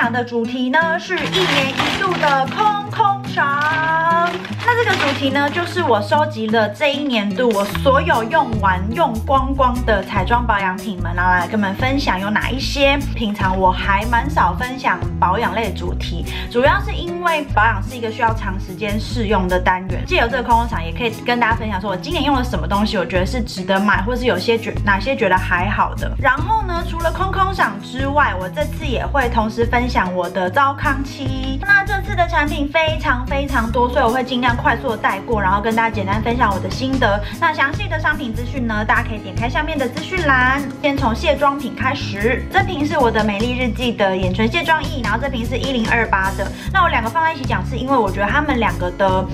享的主题呢是1年1度的空赏。那这个主题呢，就是我收集了这1年度我所有用光光的彩妆保养品们，然后来跟你们分享有哪一些平常我还蛮少分享保养类的主题，主要是因为保养是一个需要长时间试用的单元，借由这个空赏也可以跟大家分享说我今年用了什么东西，我觉得是值得买，或是有些哪些觉得还好的。然后呢，除了空赏之外，我这次也会同时分享我的糟糠期。那这次的产品非常多，所以我会尽量快速的带过，然后跟大家简单分享我的心得。那详细的商品资讯呢，大家可以点开下面的资讯栏。先从卸妆品开始，这瓶是我的美丽日记的眼唇卸妆液，然后这瓶是1028的。那我两个放在一起讲，是因为我觉得他们两个的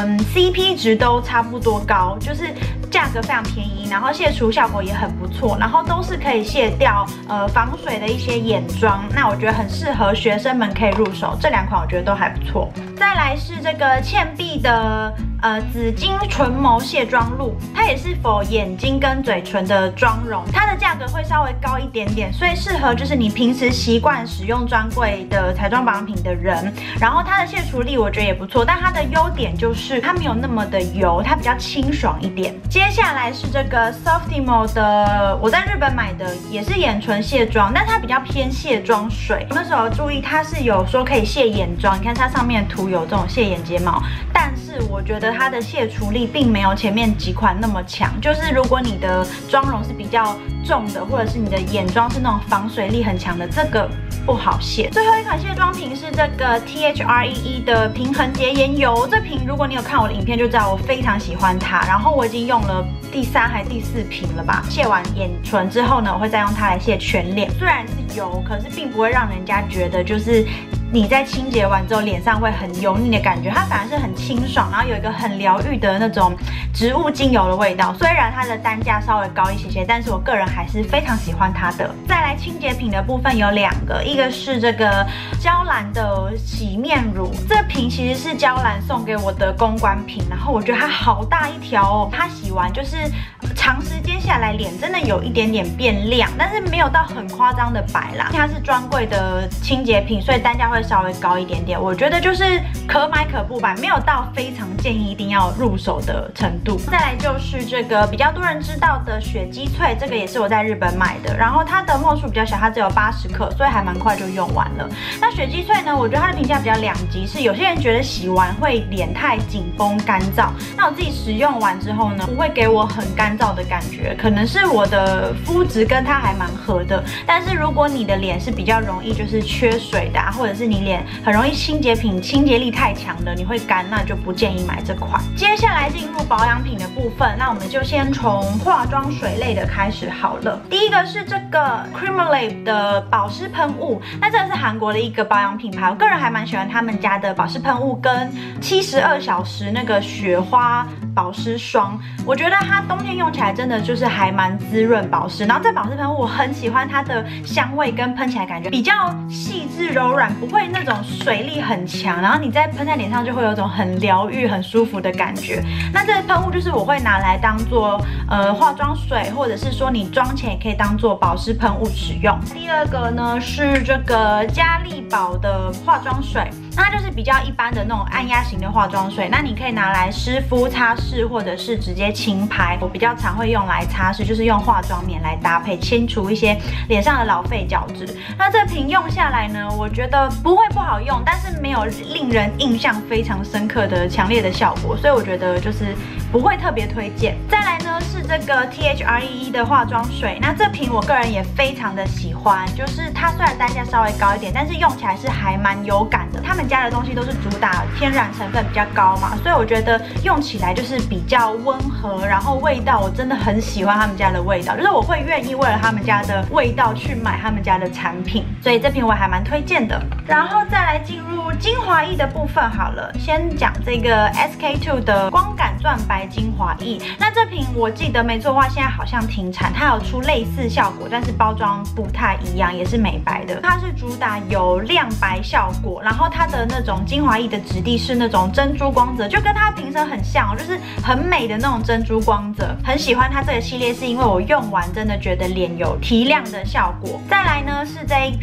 CP 值都差不多高，就是价格非常便宜，然后卸除效果也很不错，然后都是可以卸掉防水的一些眼妆。那我觉得很适合学生们可以入手，这2款我觉得都还不错。再来是这个倩碧的紫金唇膜卸妆露，它也是否眼睛跟嘴唇的妆容，它的价格会稍微高一点点，所以适合就是你平时习惯使用专柜的彩妆保养品的人。然后它的卸除力我觉得也不错，但它的优点就是它没有那么的油，它比较清爽一点。接下来是这个 Softimo 的，我在日本买的，也是眼唇卸妆，但它比较偏卸妆水。我那时候注意它是有说可以卸眼妆，你看它上面涂有这种卸眼睫毛，但是我觉得它的卸除力并没有前面几款那么强。就是如果你的妆容是比较重的，或者是你的眼妆是那种防水力很强的，这个不好卸。最后一款卸妆品是这个 THREE 的平衡洁颜油，这瓶如果你有看我的影片就知道我非常喜欢它，然后我已经用了第3还第4瓶了吧。卸完眼唇之后呢，我会再用它来卸全脸，虽然是油，可是并不会让人家觉得就是你在清洁完之后脸上会很油腻的感觉，它反而是很清爽，然后有一个很疗愈的那种植物精油的味道。虽然它的单价稍微高一些，但是我个人还是非常喜欢它的。再来清洁品的部分有2个，一个是这个娇兰的洗面乳，这瓶其实是娇兰送给我的公关品，然后我觉得它好大一条哦，它洗完就是长时间下来脸真的有一点点变亮，但是没有到很夸张的白啦。它是专柜的清洁品，所以单价会稍微高一点点，我觉得就是可买可不买，没有到非常建议一定要入手的程度。再来就是这个比较多人知道的雪肌萃，这个也是我在日本买的，然后它的墨数比较小，它只有80克，所以还蛮快就用完了。那雪肌萃呢，我觉得它的评价比较两极，是有些人觉得洗完会脸太紧绷干燥，那我自己使用完之后呢，不会给我很干燥的感觉，可能是我的肤质跟它还蛮合的。但是如果你的脸是比较容易就是缺水的或者是你脸很容易清洁品清洁力太强的，你会干，那就不建议买这款。接下来进入保养品的部分，那我们就先从化妆水类的开始好了。第一个是这个 Creamlab 的保湿喷雾，那这个是韩国的一个保养品牌，我个人还蛮喜欢他们家的保湿喷雾跟72小时那个雪花保湿霜，我觉得它冬天用起来真的就是还蛮滋润保湿。然后这保湿喷雾我很喜欢它的香味跟喷起来感觉比较细致柔软，不会那种水力很强，然后你再喷在脸上就会有种很疗愈很舒服的感觉。那这个喷雾就是我会拿来当做化妆水，或者是说你妆前也可以当做保湿喷雾使用。第二个呢是这个嘉利宝的化妆水，那它就是比较一般的那种按压型的化妆水，那你可以拿来湿敷擦拭，或者是直接轻拍。我比较常会用来擦拭，就是用化妆棉来搭配，清除一些脸上的老废角质。那这瓶用下来呢，我觉得不会不好用，但是没有令人印象非常深刻的强烈的效果，所以我觉得就是不会特别推荐。再来呢是这个 THREE 的化妆水，那这瓶我个人也非常的喜欢，就是它虽然单价稍微高一点，但是用起来是还蛮有感的。他们家的东西都是主打天然成分比较高嘛，所以我觉得用起来就是比较温和，然后味道我真的很喜欢他们家的味道，就是我会愿意为了他们家的味道去买他们家的产品，所以这瓶我还蛮推荐的。然后再来进入精华液的部分好了，先讲这个 SK2 的光感钻白精华液。那这瓶我记得没错的话，现在好像停产，它有出类似效果，但是包装不太一样，也是美白的。它是主打有亮白效果，然后它的那种精华液的质地是那种珍珠光泽，就跟它瓶身很像，就是很美的那种珍珠光泽。很喜欢它这个系列，是因为我用完真的觉得脸有提亮的效果。再来呢是这一瓶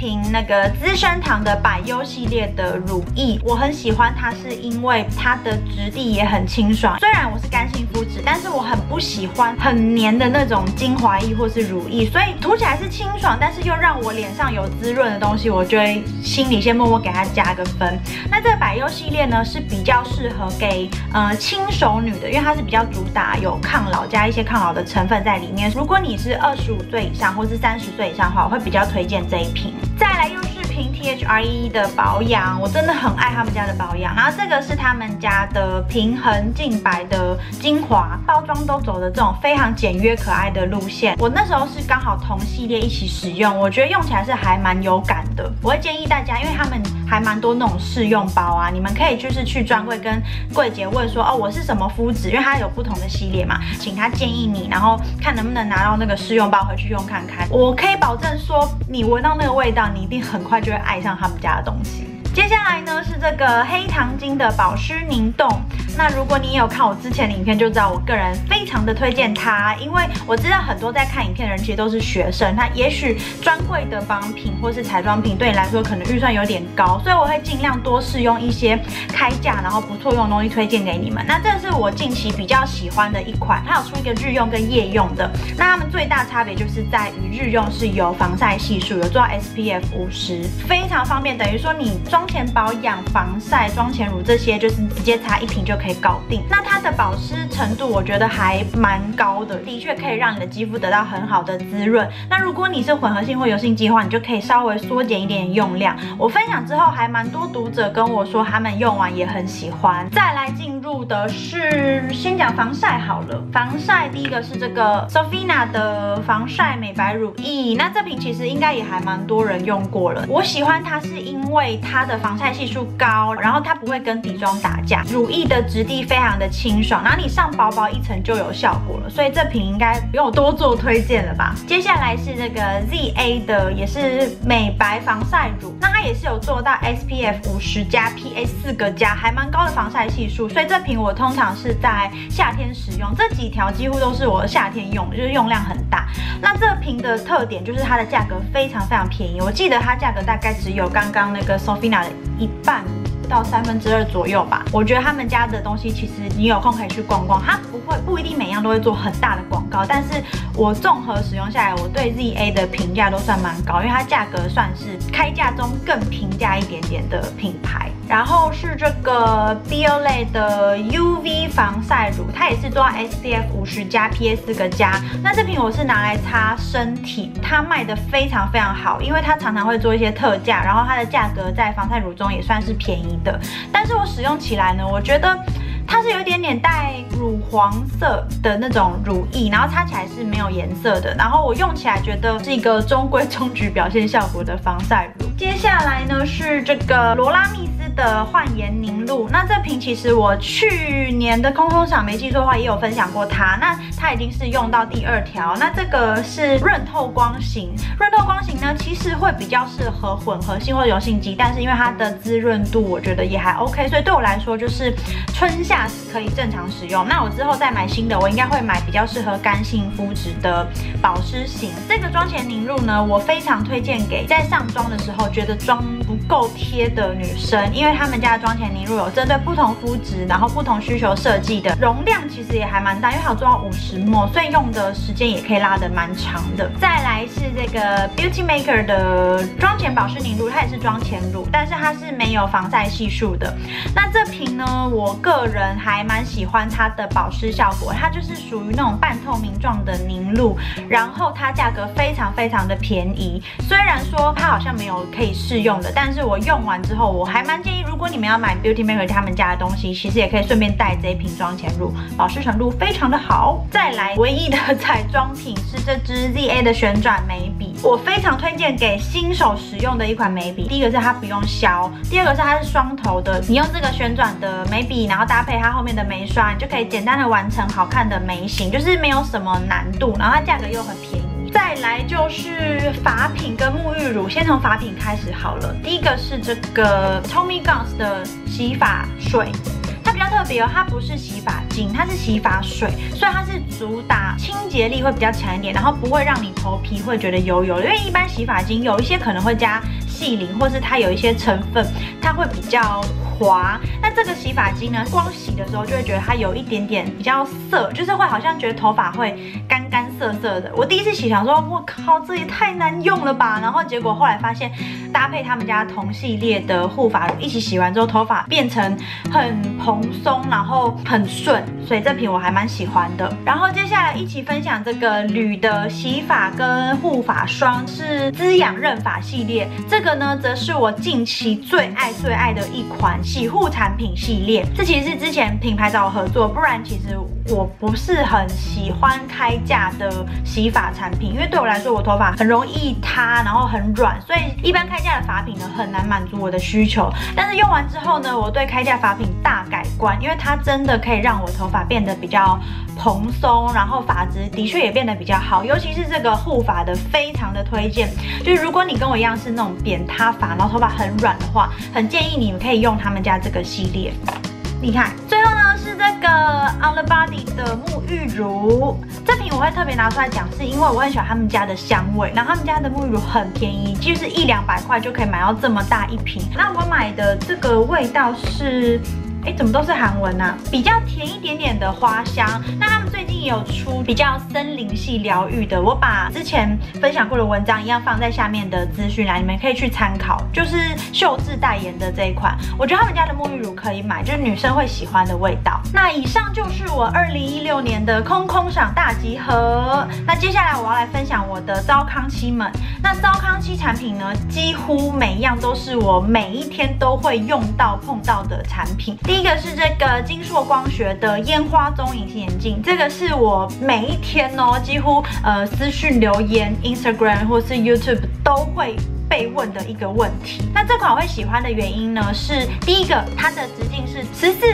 瓶那个资生堂的百优系列的乳液，我很喜欢它，是因为它的质地也很清爽。虽然我是干性肤质，但是我很不喜欢很黏的那种精华液或是乳液，所以涂起来是清爽，但是又让我脸上有滋润的东西，我就会心里先默默给它加个分。那这个百优系列呢是比较适合给轻熟女的，因为它是比较主打有抗老加一些抗老的成分在里面。如果你是25岁以上或是30岁以上的话，我会比较推荐这一瓶。再来又是瓶 THRE 的保养，我真的很爱他们家的保养。然后这个是他们家的平衡净白的精华，包装都走的这种非常简约可爱的路线。我那时候是刚好同系列一起使用，我觉得用起来是还蛮有感的。我会建议大家，因为他们还蛮多那种试用包啊，你们可以就是去专柜跟柜姐问说，哦，我是什么肤质，因为它有不同的系列嘛，请他建议你，然后看能不能拿到那个试用包回去用看看。我可以保证说，你闻到那个味道，你一定很快就会爱上他们家的东西。接下来呢是这个黑糖精的保湿凝冻。那如果你有看我之前的影片，就知道我个人非常的推荐它，因为我知道很多在看影片的人其实都是学生，他也许专柜的保养品或是彩妆品对你来说可能预算有点高，所以我会尽量多试用一些开价然后不错用的东西推荐给你们。那这是我近期比较喜欢的一款，它有出一个日用跟夜用的。那它们最大差别就是在于日用是有防晒系数，有做到 SPF 50，非常方便，等于说你妆前保养、防晒、妆前乳这些就是直接擦一瓶就可以搞定。那它的保湿程度我觉得还蛮高的，的确可以让你的肌肤得到很好的滋润。那如果你是混合性或油性肌的话，你就可以稍微缩减一点用量。我分享之后还蛮多读者跟我说他们用完也很喜欢。再来进入的是先讲防晒好了，防晒第一个是这个 Sofina 的防晒美白乳液，那这瓶其实应该也还蛮多人用过了。我喜欢它是因为它的防晒系数高，然后它不会跟底妆打架，乳液的质地非常的清爽，然后你上薄薄一层就有效果了，所以这瓶应该不用多做推荐了吧。接下来是这个 ZA 的也是美白防晒乳，那它也是有做到 SPF 50加 PA 4个加，还蛮高的防晒系数，所以这瓶我通常是在夏天使用，这几条几乎都是我夏天用的，就是用量很大。那这瓶的特点就是它的价格非常非常便宜，我记得它价格大概只有刚刚那个 Sofina 的一半到2/3左右吧。我觉得他们家的东西其实你有空可以去逛逛，它不一定每样都会做很大的广告，但是我综合使用下来，我对 ZA 的评价都算蛮高，因为它价格算是开价中更平价一点点的品牌。然后是这个 Biolay 的 UV 防晒乳，它也是做到 SPF 50加 PA 4个加。那这瓶我是拿来擦身体，它卖的非常非常好，因为它常常会做一些特价，然后它的价格在防晒乳中也算是便宜的。但是我使用起来呢，我觉得它是有点点带乳黄色的那种乳液，然后擦起来是没有颜色的，然后我用起来觉得是一个中规中矩表现效果的防晒乳。接下来呢是这个罗拉蜜丝的焕颜凝露，那这瓶其实我去年的空空赏没记错的话也有分享过它，那它已经是用到第2条，那这个是润透光型。润透光型呢其实会比较适合混合性或油性肌，但是因为它的滋润度我觉得也还 OK， 所以对我来说就是春夏可以正常使用。那我之后再买新的，我应该会买比较适合干性肤质的保湿型。这个妆前凝露呢，我非常推荐给在上妆的时候觉得妆不够贴的女生，因为他们家的妆前凝露有针对不同肤质，然后不同需求设计的，容量其实也还蛮大，因为它有做到50ml，所以用的时间也可以拉得蛮长的。再来是这个 Beauty Maker 的妆前保湿凝露，它也是妆前乳，但是它是没有防晒系数的。那这瓶呢，我个人还蛮喜欢它的保湿效果，它就是属于那种半透明状的凝露，然后它价格非常非常的便宜。虽然说它好像没有可以试用的，但是我用完之后，我还蛮建议，如果你们要买 Beauty Maker 他们家的东西，其实也可以顺便带这一瓶妆前乳，保湿程度非常的好。再来，唯一的彩妆品是这支 ZA 的旋转眉笔，我非常推荐给新手使用的一款眉笔。第一个是它不用削，第二个是它是双头的，你用这个旋转的眉笔，然后搭配它后面的眉刷，你就可以简单的完成好看的眉形，就是没有什么难度，然后它价格又很便宜。再来就是发品跟沐浴乳，先从发品开始好了。第一个是这个 Tommy Guns 的洗发水。 它比较特别哦，它不是洗发精，它是洗发水，所以它是主打清洁力会比较强一点，然后不会让你头皮会觉得油油的，因为一般洗发精有一些可能会加细磷，或是它有一些成分它会比较滑。那这个洗发精呢，光洗的时候就会觉得它有一点点比较涩，就是会好像觉得头发会干干涩涩的。我第一次洗想说，我靠，这也太难用了吧！然后结果后来发现，搭配他们家同系列的护发乳一起洗完之后，头发变成很蓬松，然后很顺，所以这瓶我还蛮喜欢的。然后接下来一起分享这个铝的洗发跟护发霜，是滋养润发系列。这个呢，则是我近期最爱的一款洗护产品系列。这其实是之前品牌找我合作，不然其实我不是很喜欢开价的洗发产品，因为对我来说，我头发很容易塌，然后很软，所以一般开价的发品呢很难满足我的需求。但是用完之后呢，我对开价发品大改观，因为它真的可以让我头发变得比较蓬松，然后发质的确也变得比较好，尤其是这个护发的非常的推荐。就是如果你跟我一样是那种扁塌发，然后头发很软的话，很建议你们可以用他们家这个系列。你看，最后呢是这个 On the Body 的沐浴乳，这瓶我会特别拿出来讲，是因为我很喜欢他们家的香味，然后他们家的沐浴乳很便宜，就是100-200块就可以买到这么大一瓶。那我买的这个味道是。怎么都是韩文啊？比较甜一点点的花香。那他们最近也有出比较森林系疗愈的，我把之前分享过的文章一样放在下面的资讯栏，你们可以去参考。就是秀智代言的这一款，我觉得他们家的沐浴乳可以买，就是女生会喜欢的味道。那以上就是我2016年的空赏大集合。那接下来我要来分享我的糟糠期们。那糟糠期产品呢，几乎每一样都是我每一天都会用到碰到的产品。第一个是这个金硕光学的烟花棕隐形眼镜，这个是我每一天哦，几乎私讯留言 Instagram 或是 YouTube 都会被问的一个问题。那这款我会喜欢的原因呢，是第一个，它的直径是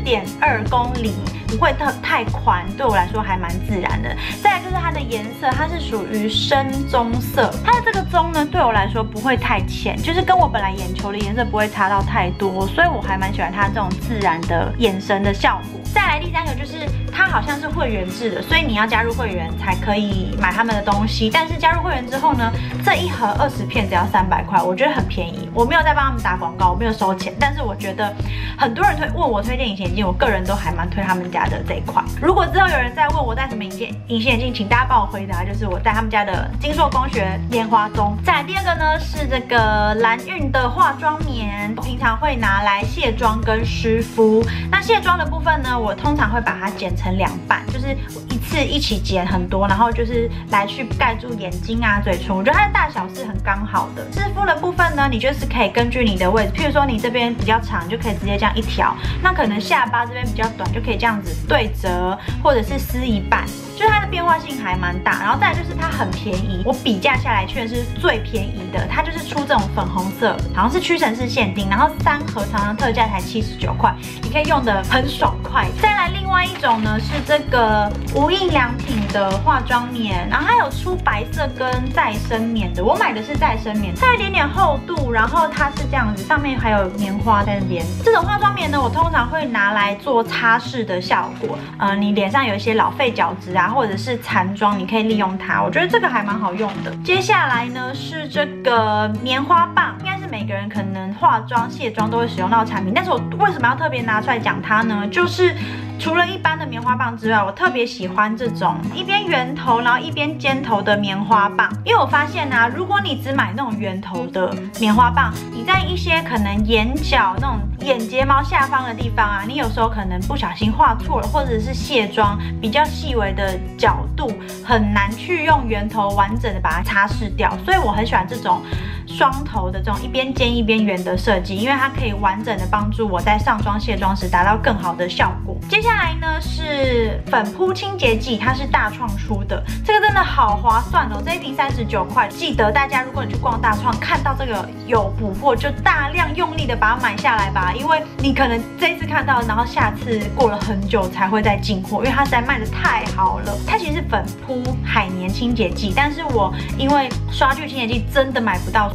14.2公里，不会太宽，对我来说还蛮自然的。再来就是它的颜色，它是属于深棕色，它的这个棕呢，对我来说不会太浅，就是跟我本来眼球的颜色不会差到太多，所以我还蛮喜欢它这种自然的眼神的效果。再来第三个就是它好像是会员制的，所以你要加入会员才可以买他们的东西。但是加入会员之后呢，这一盒20片只要300块，我觉得很便宜。我没有在帮他们打广告，我没有收钱，但是我觉得很多人问我推荐隐形眼镜，我个人都还蛮推他们家的这一款。如果之后有人再问我戴什么隐形眼镜，请大家帮我回答，就是我戴他们家的金硕光学烟花棕。再来第二个呢是这个蓝韵的化妆棉，我平常会拿来卸妆跟湿敷。那卸妆的部分呢，我通常会把它剪成2半，就是一次一起剪很多，然后就是来去盖住眼睛啊、嘴唇。我觉得它的大小是很刚好的。湿敷的部分呢，你就是可以根据你的位置，譬如说你这边比较长，就可以直接这样一条；那可能下巴这边比较短，就可以这样子对折，或者是撕一半。就是它的变化性还蛮大。然后再来就是它很便宜，我比价下来确实是最便宜的。它就是出这种粉红色，好像是屈臣氏限定，然后3盒常常特价才79块，你可以用的很爽快。再来另外一种呢是这个无印良品的化妆棉，然后它有出白色跟再生棉的，我买的是再生棉，它有一点点厚度，然后它是这样子，上面还有棉花在那边。这种化妆棉呢，我通常会拿来做擦拭的效果，你脸上有一些老废角质啊，或者是残妆，你可以利用它，我觉得这个还蛮好用的。接下来呢是这个棉花棒，应该是每个人可能化妆、卸妆都会使用到的产品，但是我为什么要特别拿出来讲它呢？就是除了一般的棉花棒之外，我特别喜欢这种一边圆头然后一边尖头的棉花棒，因为我发现啊，如果你只买那种圆头的棉花棒，你在一些可能眼角那种眼睫毛下方的地方啊，你有时候可能不小心画错了，或者是卸妆比较细微的角度，很难去用圆头完整的把它擦拭掉，所以我很喜欢这种双头的这种一边尖一边圆的设计，因为它可以完整的帮助我在上妆卸妆时达到更好的效果。接下来呢是粉扑清洁剂，它是大创出的，这个真的好划算哦，这一瓶39块。记得大家如果你去逛大创看到这个有补货，就大量用力的把它买下来吧，因为你可能这一次看到，然后下次过了很久才会再进货，因为它实在卖的太好了。它其实是粉扑海绵清洁剂，但是我因为刷具清洁剂真的买不到，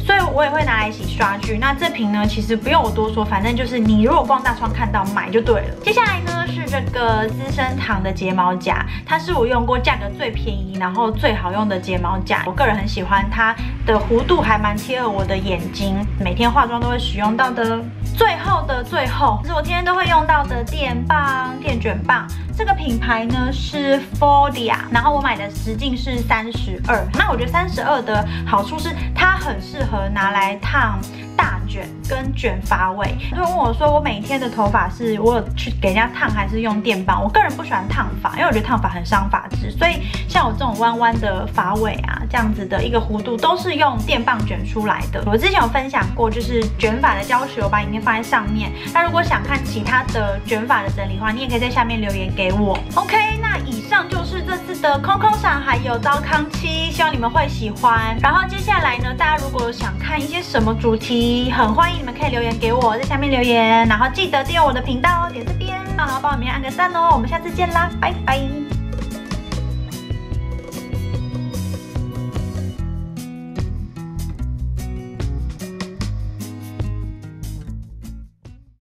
所以我也会拿来一起刷具。那这瓶呢，其实不用我多说，反正就是你如果逛大创看到买就对了。接下来呢是这个资生堂的睫毛夹，它是我用过价格最便宜，然后最好用的睫毛夹。我个人很喜欢它的弧度，还蛮贴合我的眼睛，每天化妆都会使用到的。最后的最后，是我天天都会用到的电棒、电卷棒。这个品牌呢是 Folia， 然后我买的直径是32。那我觉得32的好处是它很适合拿来烫大卷跟卷发尾。就问我说我每天的头发是我有去给人家烫还是用电棒？我个人不喜欢烫发，因为我觉得烫发很伤发质，所以像我这种弯弯的发尾啊，这样子的一个弧度都是用电棒卷出来的。我之前有分享过，就是卷发的教学，我把影片放在上面。那如果想看其他的卷发的整理的话，你也可以在下面留言给我。OK， 那以上就是这次的空空赏还有刀康七，希望你们会喜欢。然后接下来呢，大家如果想看一些什么主题，很欢迎你们可以留言给我，在下面留言。然后记得订阅我的频道，点这边，然后帮我们按个赞哦。我们下次见啦，拜拜。